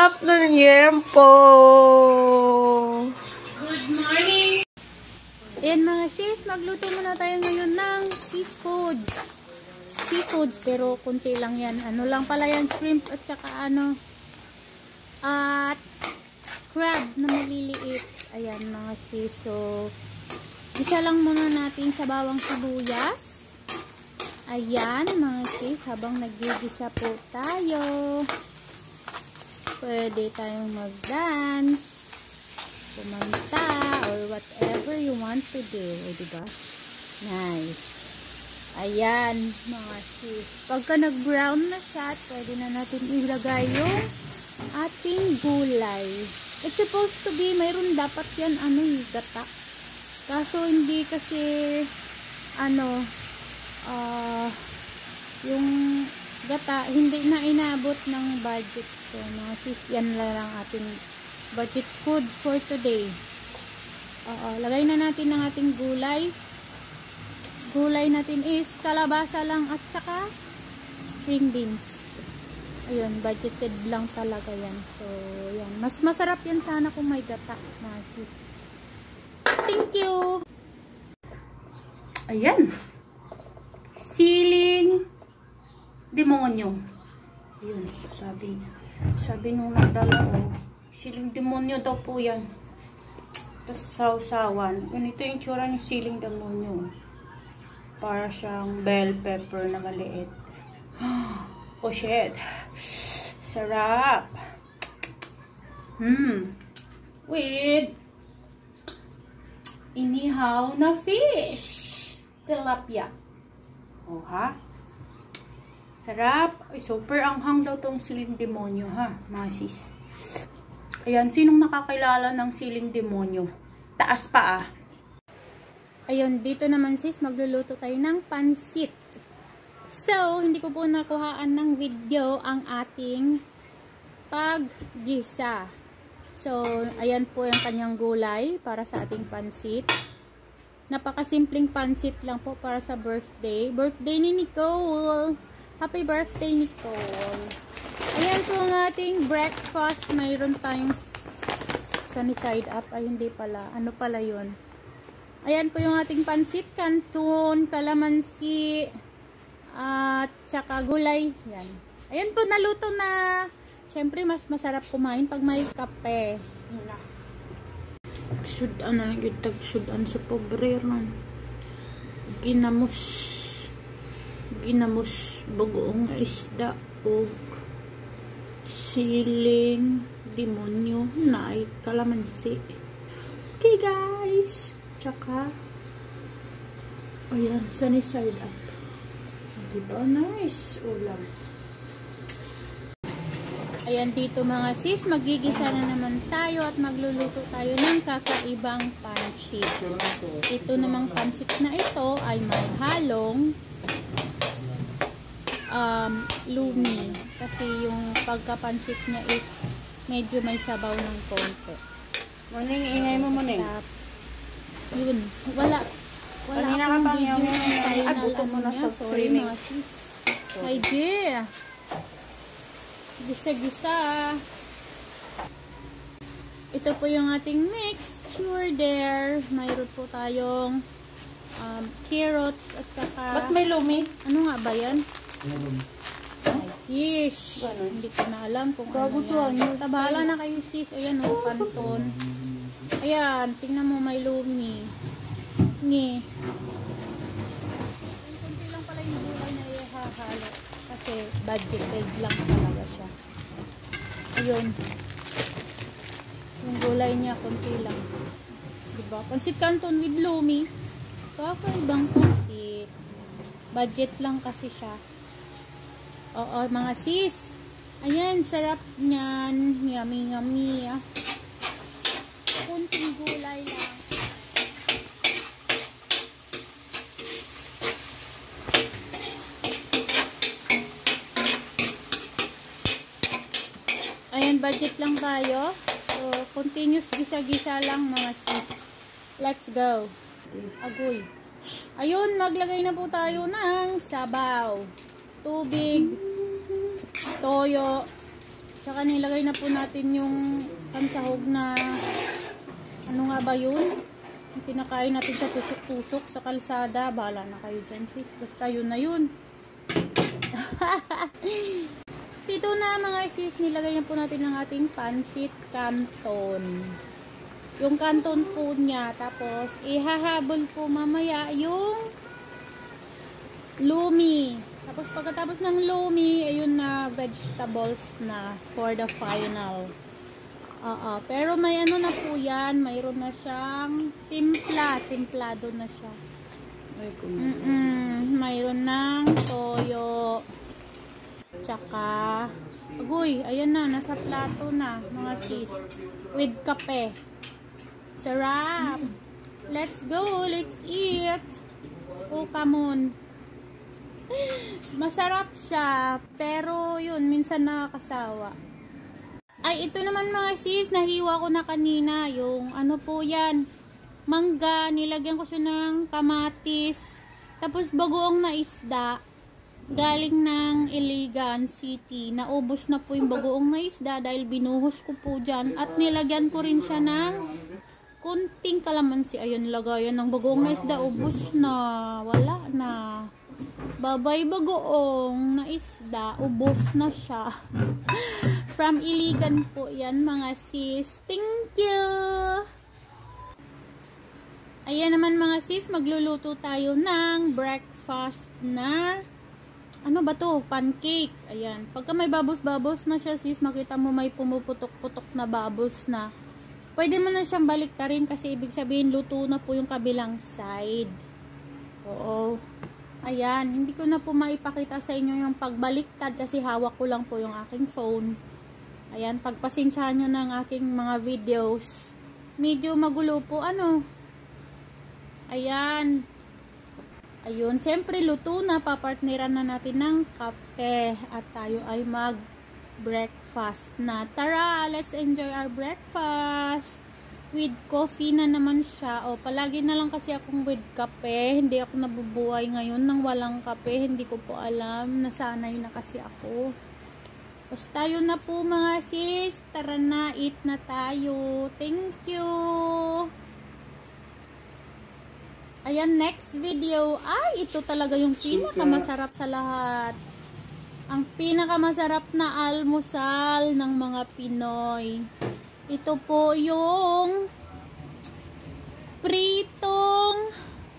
sarap ng yempo! Good morning! Ayan mga sis, magluto muna tayo ngayon ng seafoods. Seafoods, pero kunti lang yan. Ano lang pala yan, shrimp at saka at crab na maliliit. Ayan mga sis. So, isa lang muna natin sa bawang sibuyas. Ayan mga sis, habang nagigisa po tayo, pwede tayong mag-dance, kumanta, or whatever you want to do. O, diba? Nice. Ayan mga sis. Pagka nag-brown na siya, pwede na natin ilagay yung ating gulay. It's supposed to be, mayroon dapat yan, gata. Kaso hindi kasi, yung gata, hindi na inabot ng budget ko. Mga sis, yan lang ating budget food for today. Lagay na natin ang ating gulay. Gulay natin is kalabasa lang at saka string beans. Ayun, budgeted lang talaga yan. So, yan. Mas masarap yan sana kung may gata, mga sis. Thank you! Ayan. Siling demonyo. Yun, sabi nung nagdala ko, siling demonyo daw po yan. Tapos sausawan. Ganito yung tsura ng siling demonyo. Para siyang bell pepper na maliit. Oh shit. Sarap. With inihaw na fish. Tilapia. Oh, ha? Sarap. Ay, super anghang daw tong siling demonyo, ha, mga sis. Ayan, sinong nakakilala ng siling demonyo? Taas pa, ah. Ayun, dito naman, sis, magluluto tayo ng pansit. So, hindi ko po nakuhaan ng video ang ating paggisa. So, ayan po yung kanyang gulay para sa ating pansit. Napakasimpleng pansit lang po para sa birthday. Birthday ni Nicole. Happy birthday, Nicole. Ayan po ang ating breakfast. Mayroon tayong sunny side up. Ay, hindi pala. Ano pala yun? Ayan po yung ating pansit. Canton, kalamansi, at saka gulay. Yan. Ayan po, naluto na. Siyempre, mas masarap kumain pag may kape. Yan. Sudan sa pobrero. Ginamos bagoong isda o siling demonyo na ay kalamansi. Okay guys, tsaka ayan, sunny side up. Diba? Nice ulam. Ayan dito mga sis, magigisa na naman tayo at magluluto tayo ng kakaibang pansit. Ito namang pansit na ito ay may halong lumi. Kasi yung pagkapansit niya is medyo may sabaw ng konti. Morning, ingay mo morning. Yun, wala akong video ng final niya. Sorry mga sis. Hi dear. Gisa-gisa. Ito po yung ating mixture there. Mayroon po tayong carrots at saka... Ba't may lumi? Ano nga ba yan? Fish. Hindi ko na alam kung ano yan. Basta bahala na kayo sis. Ayan o, canton. Ayan, tingnan mo may lumi. Kunti lang pala yung gulay na ihahalo. Kasi budgeted lang talaga siya. Ayun. Yung gulay niya, konti lang. Diba? Pansit canton with lumi. Kakaibang pansit. Budget lang kasi siya. Oo, mga sis. Ayan, sarap niyan. Yummy, yummy. Kunting gulay lang. Ayan, budget lang tayo. So, continuous gisa-gisa lang mga sis. Let's go. Agoy. Ayun, maglagay na po tayo ng sabaw. Tubig, toyo, Tsaka nilagay na po natin yung pansahog na, ano nga ba yun? Yung kinakain natin sa tusok-tusok sa kalsada. Bahala na kayo dyan, sis. Basta yun na yun. Ito na mga sis, nilagay na po natin ang ating pansit canton. Yung canton po niya. Tapos, ihahabol po mamaya yung lumi. Tapos pagkatapos ng lumi, ayun na vegetables na for the final. Pero may ano na po yan, mayroon na siyang templado na siya. Mayroon ng toyo. Tsaka, agoy, ayan na, nasa plato na, mga sis. With kape. Sarap! Let's go, let's eat! Oh, come on. Masarap siya, pero yun, minsan nakakasawa. Ay, ito naman mga sis, nahiwa ko na kanina. Yung ano po yan, mangga, nilagyan ko siya ng kamatis. Tapos bagoong na isda, galing ng Iligan City. Naubos na po yung bagoong na isda dahil binuhos ko po dyan. At nilagyan ko rin siya ng kunting kalamansi. Ayun, lagayan ng bagoong na isda, ubos na, wala na. Babay bagoong na isda, ubos na siya. From Iligan po yan mga sis. Thank you! Ayan naman mga sis, magluluto tayo ng breakfast na, ano ba to? Pancake. Ayan. Pagka may babos-babos na siya sis, makita mo may pumuputok-putok na babos na. Pwede mo na siyang baliktarin kasi ibig sabihin luto na po yung kabilang side. Oo. Ayan, hindi ko na po maipakita sa inyo yung pagbaliktad kasi hawak ko lang po yung aking phone. Ayan, pagpasensyahan nyo ng aking mga videos. Medyo magulo po, ano. Ayan. Ayun, siyempre luto na, papartneran na natin ng kape. At tayo ay mag-breakfast na. Tara, let's enjoy our breakfast. With coffee na naman siya. O, palagi na lang kasi akong with kape. Hindi ako nabubuhay ngayon nang walang kape. Hindi ko po alam. Nasanay na kasi ako. Tapos tayo na po mga sis. Tara na, eat na tayo. Thank you. Ayan, next video. Ay, ito talaga yung pinakamasarap sa lahat. Ang pinakamasarap na almusal ng mga Pinoy. Ito po yung pritong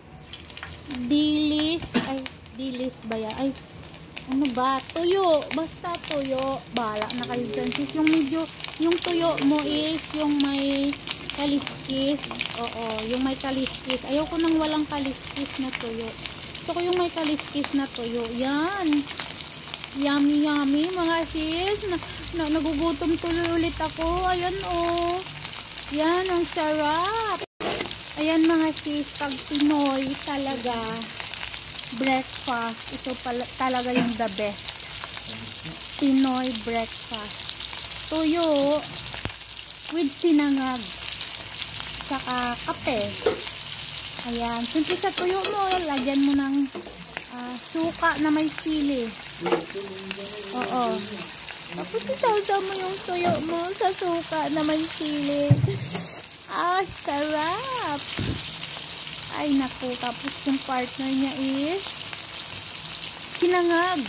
dilis. Ay, dilis ba yan? Ay, ano ba? Tuyo. Basta tuyo. Bahala na kayo dyan. Sis, yung medyo, yung tuyo mo is yung may kaliskis. Oo, yung may kaliskis. Ayoko nang walang kaliskis na tuyo. Gusto ko yung may kaliskis na tuyo. Yan. Yummy, yummy, mga sis. Nagugutom tuloy ulit ako. Ayan, oh. Yan, ang sarap. Ayan, mga sis. Pag Pinoy, talaga, breakfast. Ito talaga yung the best. Pinoy breakfast. Tuyo with sinangag. Saka kape. Ayan. Simple sa tuyo mo, lagyan mo ng suka na may sili. Oo. Tapos isaw-saw mo yung tuyo mo sa suka na may sili. Ah, sarap. Ay, naku. Tapos yung partner niya is sinangag.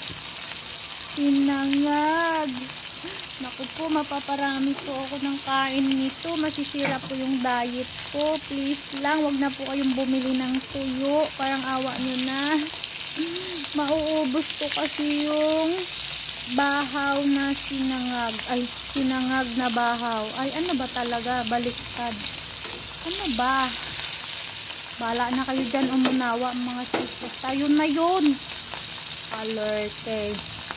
Sinangag. Naku po, mapaparami po ako ng kain nito. Masisira po yung diet ko. Please lang, wag na po kayong bumili ng tuyo. Parang awa nyo na. Mauubos ko kasi yung bahaw na sinangag. Ay, sinangag na bahaw. Ay, ano ba talaga? Baliktad. Ano ba? Bahala na kayo dyan umunawa mga sis. Tayo na yun. Alerte.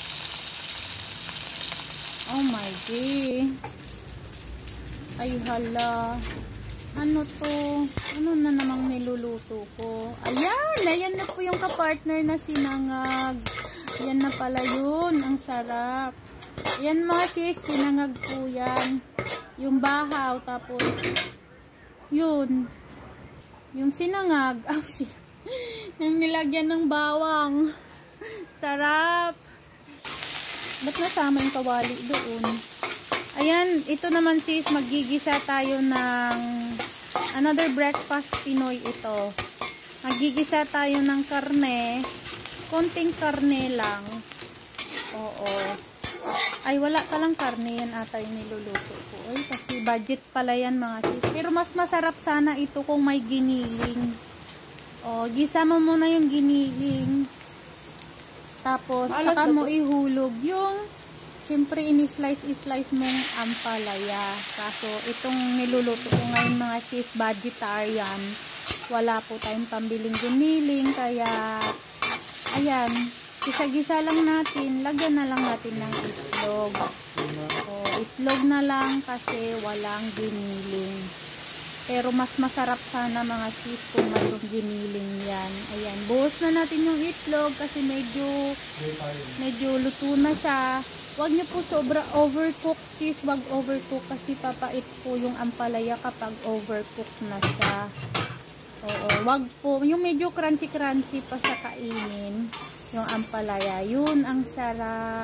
Oh my God. Ay hala. Ano to? Ano na namang niluluto ko? Ayan! Ayan na po yung kapartner na sinangag. Ayan na pala yun. Ang sarap. Ayan mga sis, sinangag po yan. Yung bahaw. Tapos, yun. Yung sinangag. Yung nilagyan ng bawang. Sarap. Ba't nasama yung kawali doon? Ayan, ito naman sis, magigisa tayo ng another breakfast Pinoy ito. Magigisa tayo ng karne. Konting karne lang. Oo. Ay, wala palang karne. Yan ata yung niluluto ko. Ay, kasi budget pala yan mga sis. Pero mas masarap sana ito kung may giniling. O, gisa mo muna yung giniling. Tapos, saka mo ihulog yung, siyempre, ini-slice mong ampalaya. Kaso, itong niluluto ko ngayon mga sis, vegetarian. Wala po tayong pambiling giniling. Kaya, ayan, gisa-gisa lang natin. Lagyan na lang natin ng itlog. O, itlog na lang kasi walang giniling. Pero mas masarap sana mga sis kung mayroong giniling yan. Ayan, buhos na natin yung itlog kasi medyo luto na siya. Huwag nyo po sobra overcook sis. Huwag overcook kasi papait po yung ampalaya kapag overcook na siya. Oo, wag po. Yung medyo crunchy pa siya kainin. Yung ampalaya. Yun ang sarap.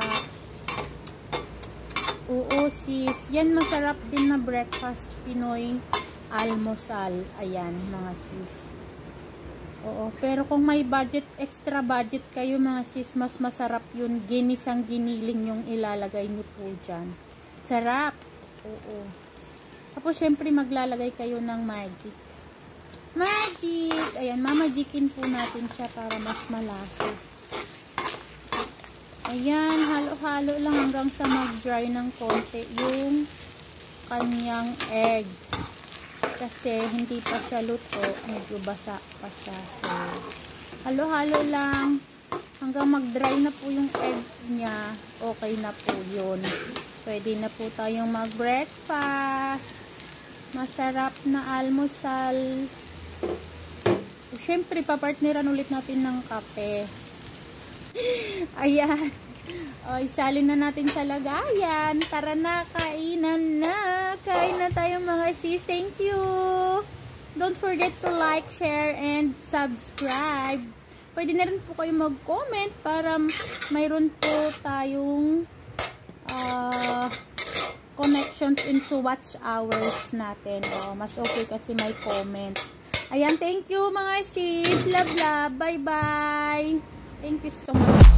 Oo sis. Yan masarap din na breakfast Pinoy almusal. Ayan mga sis. Oo. Pero kung may budget, extra budget kayo mga sis, mas masarap yun. Ginisang giniling yung ilalagay nyo po dyan. Sarap. Oo. Tapos syempre maglalagay kayo ng magic. Magic! Ayan, mamagikin po natin siya para mas malasa. Ayan, halo-halo lang hanggang sa mag-dry ng konti yung kanyang egg. Kasi hindi pa siya luto, medyo basa pa siya. So, halo-halo lang hanggang mag-dry na po yung egg niya. Okay na po yun. Pwede na po tayong mag-breakfast. Masarap na almusal. Siyempre, papartneran ulit natin ng kape. Ayan. O, isalin na natin sa lagayan. Tara na, kainan na. Kain na tayo mga sis. Thank you. Don't forget to like, share, and subscribe. Pwede na rin po kayo mag-comment para mayroon po tayong connections into watch hours natin. O, mas okay kasi may comment. Ayan, thank you mga sis. Love, love. Bye-bye. Thank you so much.